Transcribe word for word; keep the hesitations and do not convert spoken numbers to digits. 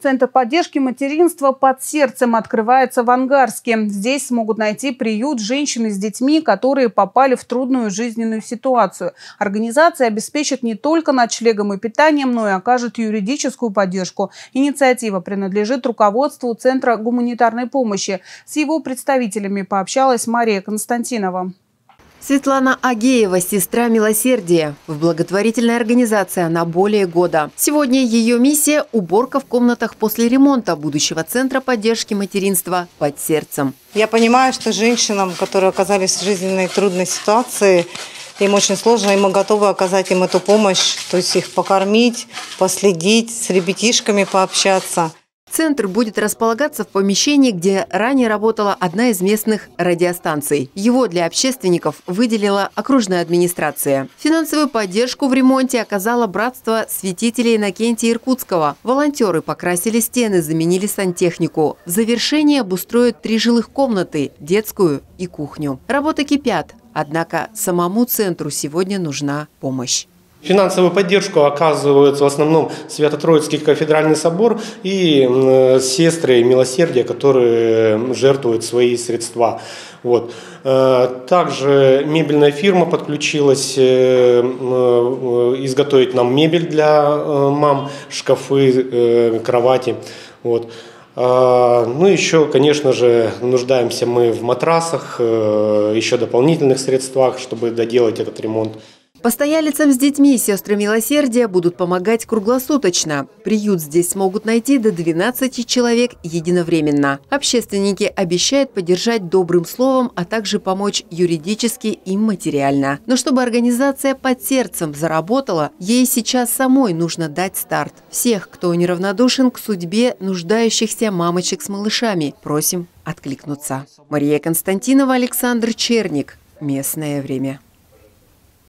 Центр поддержки материнства «Под сердцем» открывается в Ангарске. Здесь смогут найти приют женщины с детьми, которые попали в трудную жизненную ситуацию. Организация обеспечит не только ночлегом и питанием, но и окажет юридическую поддержку. Инициатива принадлежит руководству Центра гуманитарной помощи. С его представителями пообщалась Мария Константинова. Светлана Агеева – сестра милосердия. В благотворительной организации она более года. Сегодня ее миссия – уборка в комнатах после ремонта будущего Центра поддержки материнства «Под сердцем». Я понимаю, что женщинам, которые оказались в жизненной трудной ситуации, им очень сложно, и мы готовы оказать им эту помощь, то есть их покормить, последить, с ребятишками пообщаться. Центр будет располагаться в помещении, где ранее работала одна из местных радиостанций. Его для общественников выделила окружная администрация. Финансовую поддержку в ремонте оказало братство святителей Иннокентия Иркутского. Волонтеры покрасили стены, заменили сантехнику. В завершение обустроят три жилых комнаты, детскую и кухню. Работы кипят, однако самому центру сегодня нужна помощь. Финансовую поддержку оказывают в основном Свято-Троицкий кафедральный собор и сестры милосердия, которые жертвуют свои средства. Вот. Также мебельная фирма подключилась изготовить нам мебель для мам, шкафы, кровати. Вот. Ну, еще, конечно же, нуждаемся мы в матрасах, еще дополнительных средствах, чтобы доделать этот ремонт. Постоялицам с детьми сестры милосердия будут помогать круглосуточно. Приют здесь смогут найти до двенадцати человек единовременно. Общественники обещают поддержать добрым словом, а также помочь юридически и материально. Но чтобы организация «Под сердцем» заработала, ей сейчас самой нужно дать старт. Всех, кто неравнодушен к судьбе нуждающихся мамочек с малышами, просим откликнуться. Мария Константинова, Александр Черник. Местное время.